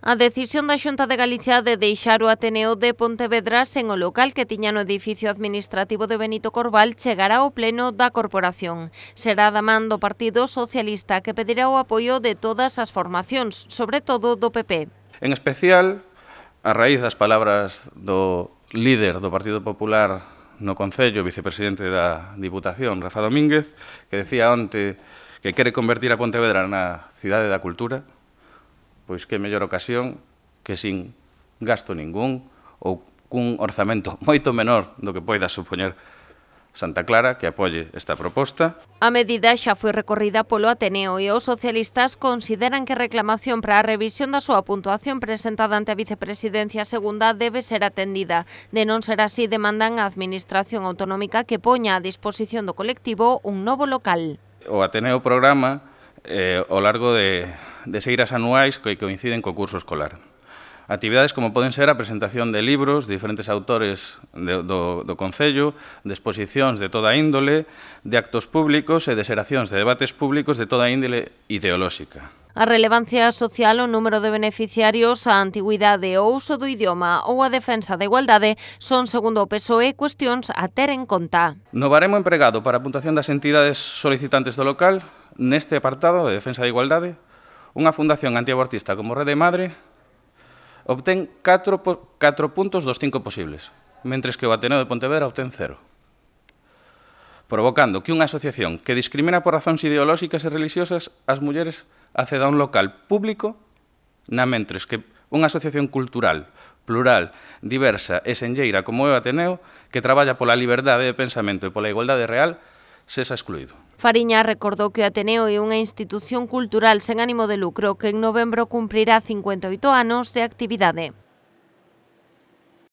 A decisión da Xunta de Galicia de deixar o Ateneo de Pontevedra sen o local que tiña no edificio administrativo de Benito Corval chegará ao pleno da corporación. Será da man do Partido Socialista, que pedirá o apoio de todas as formacións, sobre todo do PP. En especial, a raíz das palabras do líder do Partido Popular no Concello, vicepresidente da Diputación, Rafa Domínguez, que decía onte que quere convertir a Pontevedra na cidade da cultura, pois que mellor ocasión que sin gasto ningún ou cun orzamento moito menor do que poida supoñer Santa Clara que apoie esta proposta. A medida xa foi recorrida polo Ateneo e os socialistas consideran que a reclamación para a revisión da súa puntuación presentada ante a vicepresidencia segunda debe ser atendida. De non ser así, demandan a Administración Autonómica que poña a disposición do colectivo un novo local. O Ateneo programa ao largo de seiras anuais que coinciden co curso escolar. Actividades como poden ser a presentación de libros de diferentes autores do Concello, de exposicións de toda índole, de actos públicos e de xeracións de debates públicos de toda índole ideolóxica. A relevancia social, o número de beneficiarios, a antigüidade, o uso do idioma ou a defensa da igualdade son, segundo o PSOE, cuestións a ter en conta. No baremo empregado para a puntuación das entidades solicitantes do local, neste apartado de defensa da igualdade, unha fundación antiabortista como Rede Madre obtén 4 puntos dos 5 posibles, mentres que o Ateneo de Pontevedra obtén 0. Provocando que unha asociación que discrimina por razóns ideolóxicas e religiosas as mulleres acceda a un local público, na mentres que unha asociación cultural, plural, diversa e senlleira como é o Ateneo, que traballa pola liberdade de pensamento e pola igualdade real, sexa excluído. Fariña recordou que o Ateneo é unha institución cultural sen ánimo de lucro que en novembro cumprirá 58 anos de actividade.